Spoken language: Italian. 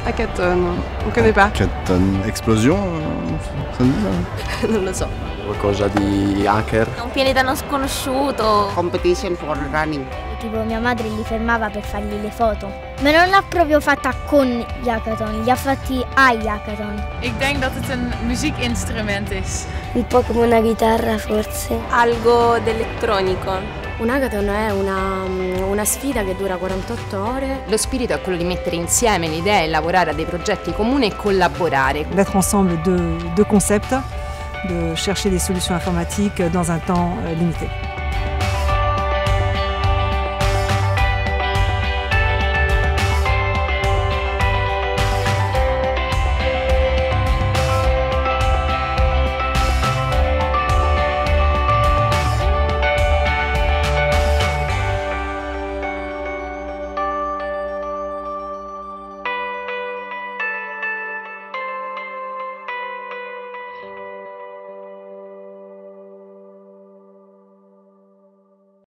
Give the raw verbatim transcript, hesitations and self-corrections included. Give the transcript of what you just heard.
Hackathon, on connaît pas. Hackathon, explosion, euh, ça dit ça? Non lo so. Qualcosa di hacker. Un pianeta non sconosciuto. Competition for running. Tipo mia madre li fermava per fargli le foto. Ma non l'ha proprio fatta con gli hackathon, li ha fatti agli hackathon. Ik denk dat het een muziekinstrument is. Un po' come una chitarra forse. Algo d'elettronico. Un hackathon è una, una sfida che dura quarantotto ore. Lo spirito è quello di mettere insieme le idee, lavorare a dei progetti comuni e collaborare. Mettre ensemble deux, deux concepts, de chercher des solutions informatiques dans un temps limité.